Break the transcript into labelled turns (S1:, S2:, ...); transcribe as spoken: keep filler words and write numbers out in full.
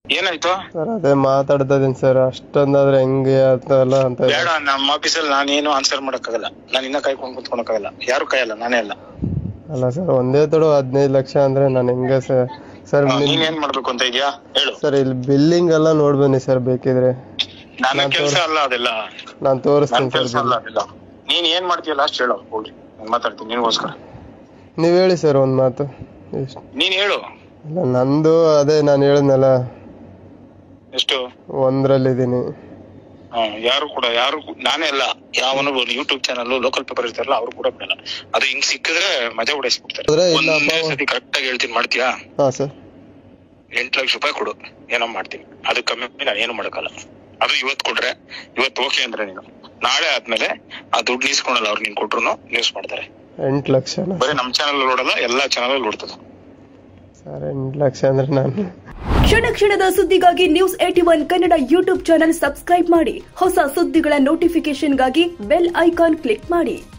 S1: ಏನಾಯ್ತು
S2: ಸರ್ ಅದೇ ಮಾತಾಡ್ತಾ ಇದೀನಿ ಸರ್, ಅಷ್ಟೊಂದಾದ್ರೆ ಹೆಂಗೆ ಅಂತಲ್ಲ ಅಂತ.
S1: ಬೇಡ, ನಮ್ಮ ಆಫೀಸಲ್ಲಿ ನಾನೇನು ಆನ್ಸರ್ ಮಾಡಕ್ಕಾಗಲ್ಲ, ನಾನು ಇನ್ನ ಕಾಯ್ಕೊಂಡು ಕುತ್ಕೊಳಕ್ಕಾಗಲ್ಲ, ಯಾರು ಕಾಯಲ್ಲ, ನಾನೇ ಅಲ್ಲ.
S2: ಅಲ್ಲ ಸರ್, ಒಂದೇ ತಡು ಹದಿನೈದು ಲಕ್ಷ ಅಂದ್ರೆ ನಾನು ಹೆಂಗೆ ಸರ್? ಸರ್
S1: ನೀನ್ ಏನ್ ಮಾಡ್ಬೇಕು ಅಂತ ಇದೆಯಾ ಹೇಳು.
S2: ಸರ್ ಇಲ್ಲಿ ಬಿಲ್ಲಿಂಗ್ ಎಲ್ಲ ನೋಡ್ಬನ್ನಿ ಸರ್ ಬೇಕಿದ್ರೆ.
S1: ನನ್ನ ಕೆಲಸ ಅಲ್ಲ ಅದೆಲ್ಲ,
S2: ನಾನು ತೋರಿಸ್ತೀನಿ ಸರ್.
S1: ಅಲ್ಲ ಅದೆಲ್ಲ ನೀನ್ ಏನ್ ಮಾಡ್ತೀಯ ಲಾಸ್ಟ್ ಹೇಳು, ಹೋಗಿ ನಾನು ಮಾತಾಡ್ತೀನಿ ನಿನ್ಗೋಸ್ಕರ.
S2: ನೀವ್ ಹೇಳಿ ಸರ್ ಒಂದ್ ಮಾತು.
S1: ನೀನ್ ಹೇಳು.
S2: ಇಲ್ಲ ನಂದು ಅದೇ ನಾನು ಹೇಳಿದ್ನಲ್ಲ,
S1: ಎಷ್ಟು
S2: ಒಂದ್ರಲ್ಲಿದ್ದೀನಿ.
S1: ಹ್ಮ್ ಯಾರು ಕೂಡ ಯಾರು ನಾನೇ ಅಲ್ಲ, ಯಾವನು ಯೂಟ್ಯೂಬ್ ಚಾನಲ್ ಲೋಕಲ್ ಪೇಪರ್ ಇರ್ತಾರಲ್ಲ ಅವ್ರು ಕೂಡ ಬಿಡಲ್ಲ. ಅದು ಹಿಂಗ್ ಸಿಕ್ಕಿದ್ರೆ ಮಜಾ ಉಡಾಯಿಸ್ಬಿಡ್ತಾರೆ. ಒಂದೇ ಸತಿ ಕರೆಕ್ಟ್ ಆಗಿ ಹೇಳ್ತೀನಿ, ಮಾಡ್ತೀಯಾ?
S2: ಹಾ ಸರ್.
S1: ಎಂಟು ಲಕ್ಷ ರೂಪಾಯಿ ಕೊಡು, ಏನೋ ಮಾಡ್ತೀನಿ. ಅದು ಕಮ್ಮಿ ನಾನು ಏನು ಮಾಡಕ್ಕಲ್ಲ. ಅದು ಇವತ್ತು ಕೊಟ್ರೆ ಇವತ್ತು ಓಕೆ ಅಂದ್ರೆ ನೀನು ನಾಳೆ ಆದ್ಮೇಲೆ ಆ ದುಡ್ಡು ಇಸ್ಕೊಳಲ್ಲ, ಅವ್ರು ನೀನ್ ಕೊಟ್ರು ನ್ಯೂಸ್ ಮಾಡ್ತಾರೆ.
S2: ಎಂಟು ಲಕ್ಷ
S1: ಬರೀ ನಮ್ ಚಾನಲ್ ನೋಡಲ್ಲ, ಎಲ್ಲಾ ಚಾನಲ್ ನೋಡ್ತದೆ
S2: ಸರ್. ಎಂಟು ಲಕ್ಷ ಅಂದ್ರೆ ನಾನು
S3: ಕ್ಷಣ ಕ್ಷಣದ ಸುದ್ದಿಗಾಗಿ news eighty one Kannada YouTube channel subscribe ಮಾಡಿ. ಹೊಸ ಸುದ್ದಿಗಳ ನೋಟಿಫಿಕೇಶನ್ಗಾಗಿ ಬೆಲ್ ಐಕಾನ್ ಕ್ಲಿಕ್ ಮಾಡಿ.